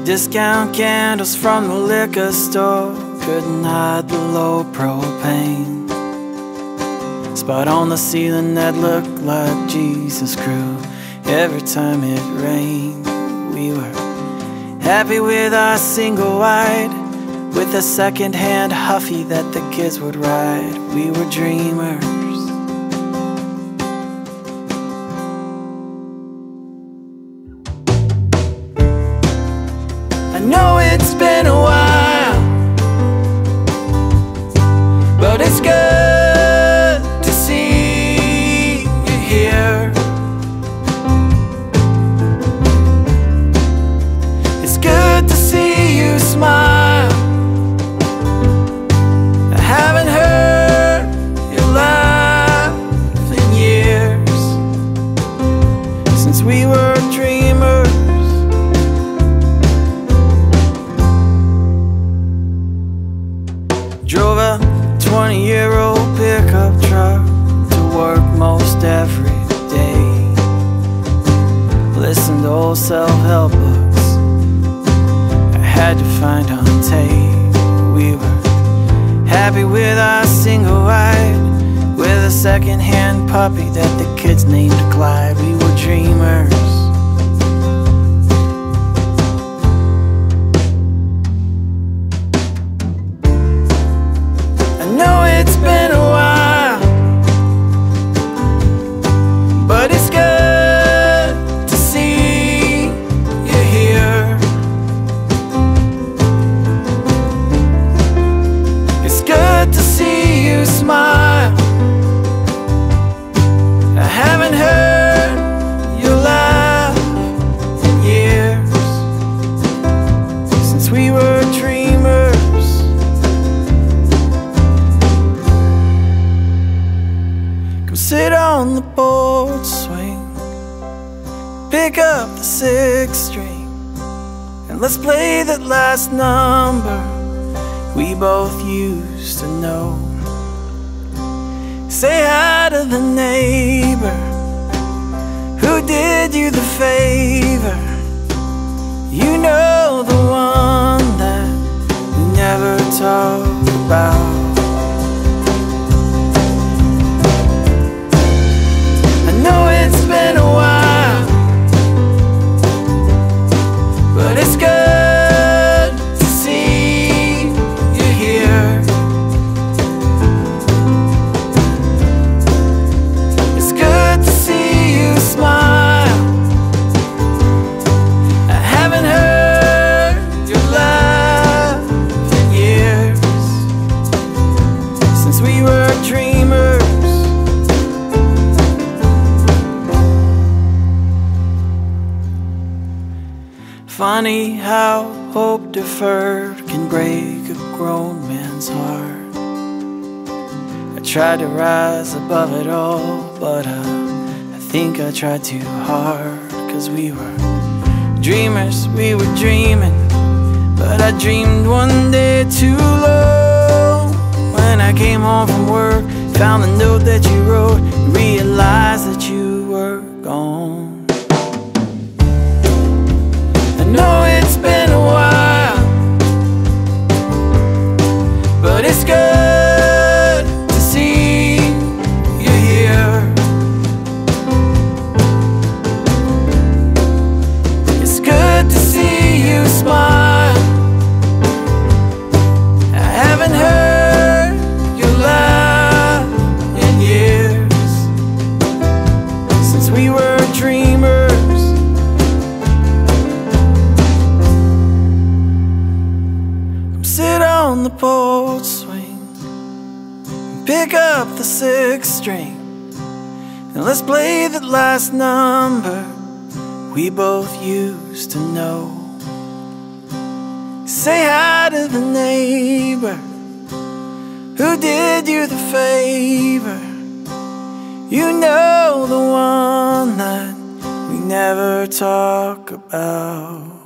Discount candles from the liquor store couldn't hide the low propane. Spot on the ceiling that looked like Jesus grew every time it rained. We were happy with our single wide, with a second-hand Huffy that the kids would ride. We were dreamers. I know it's been a while, but it's good to see you here. It's good to see you smile. I haven't heard your laugh in years, since we were dreamers. Drove a 20-year-old pickup truck to work most every day. Listened to old self-help books I had to find on tape. We were happy with our single ride, with a second-hand puppy that the kids named Clyde. We were dreamers. It's been a while, but it's good to see you here. It's good to see you smile. I haven't heard your laugh in years, since we were dreamers. Sit on the board swing, pick up the 6th string, and let's play that last number we both used to know. Say hi to the neighbor who did you the favor. You know, the one that we never talk about. It's been a while, but it's good to see you here. It's good to see you smile. I haven't heard your laugh in years, since we were dreamers. Funny how hope deferred can break a grown man's heart. I tried to rise above it all, but I think I tried too hard. 'Cause we were dreamers, we were dreaming, but I dreamed one day too low. When I came home from work, found the note that you wrote, and realized that you were gone. I know it's been a while, but it's good to see you here. It's good to see you smile. I haven't heard your laugh in years, since we were dreamers. Sit on the porch swing, pick up the 6th string, and let's play that last number we both used to know. Say hi to the neighbor who did you the favor. You know, the one that we never talk about.